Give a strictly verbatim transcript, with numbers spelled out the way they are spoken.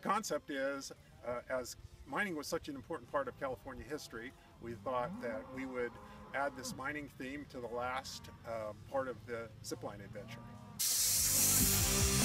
concept is, uh, as mining was such an important part of California history, we thought that we would add this mining theme to the last uh, part of the zipline adventure.